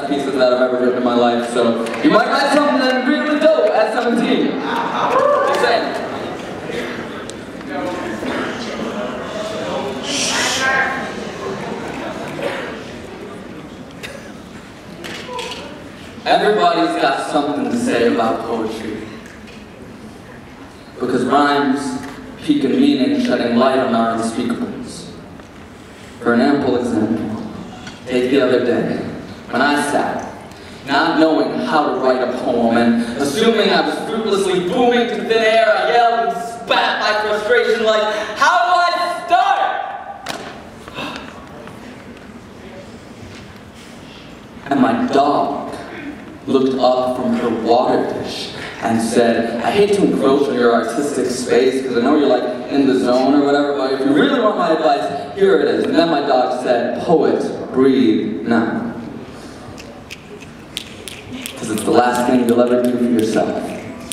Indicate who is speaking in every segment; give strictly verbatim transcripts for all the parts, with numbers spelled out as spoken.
Speaker 1: best pieces that I've ever written in my life, so you might write something that's really dope at seventeen. Just saying. Everybody's got something to say about poetry. Because rhymes peak in meaning, shedding light on our unspeakables. For an ample example, take the other day, when I sat, not knowing how to write a poem, and assuming I was fruitlessly booming to thin air, I yelled and spat my frustration like, how do I start? And my dog looked up from her water dish and said, I hate to encroach on your artistic space because I know you're like in the zone or whatever, but if you really want my advice, here it is. And then my dog said, poet, breathe now. Because it's the last thing you'll ever do for yourself.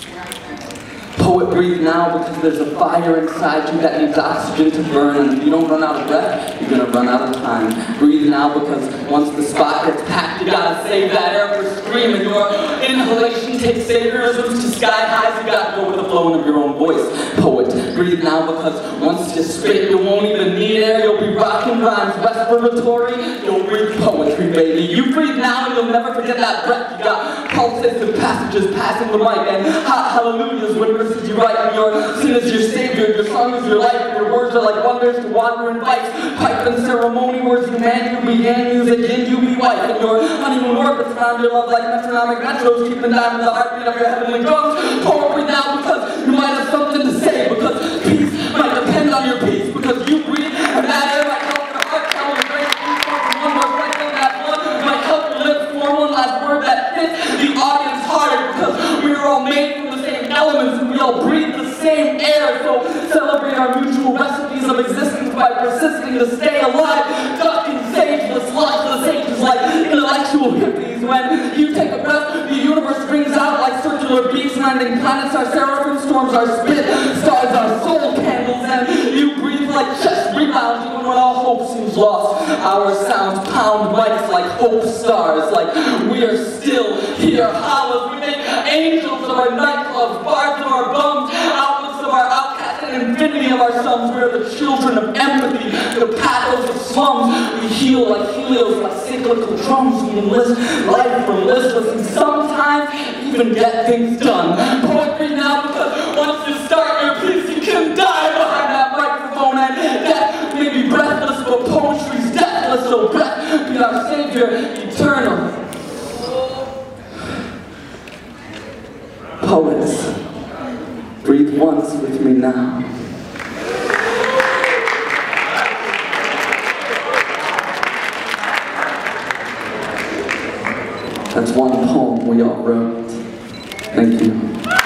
Speaker 1: Poet, breathe now because there's a fire inside you that needs oxygen to burn, and if you don't run out of breath, you're gonna run out of time. Breathe now because once the spot gets packed, you gotta save that air for screaming. Your inhalation takes saviorisms to sky highs, you gotta go with the flowing of your own voice. Poet, breathe now because once you spit, you won't even need air, you'll be rocking rhymes respiratory, you'll breathe poetry, baby. You breathe now and you'll never forget that breath you got. Pulses and passages passing the mic, and ha hallelujahs when verses you write, and your sin is your savior, your song is your life, and your words are like wonders to wandering bikes, pipe and ceremony, words you man, you began, music in, you be white, and your honeymoon orbits around your love like metronomic metros, keeping down with the heartbeat of your heavenly drums. Poetry now because you might have something to say, because peace might depend on your peace, because you breathe, and that air might help your heart tell the great peace from one more cycle, that blood might help your lips form one last word that fits the audience harder, because we are all made from the same elements and we all breathe the same air, so celebrate our mutual recipes of existence by persisting to stay alive, ducking sageless, lifeless ages like intellectual hippies. When you take a breath, the universe rings out like circular beats, landing planets are seraphim, storms are spit, stars are soul candles, and you breathe like chest rebounds even when all hope seems lost. Our sounds pound mics like hope stars, like we are still here hollows. We make angels of our nightclubs, bards of our bums, outlets of our outcasts, and infinity of our sons. We are the children of empathy, the pathos of slums. We heal like helios, like cyclical drums. We enlist life from listless, and sometimes even get things done. Poetry now because once you start your piece, you can die behind that microphone, and death may be breathless, but poetry's deathless, so breath be our savior, eternal. Poets, breathe once with me now. That's one poem we all wrote. Thank you.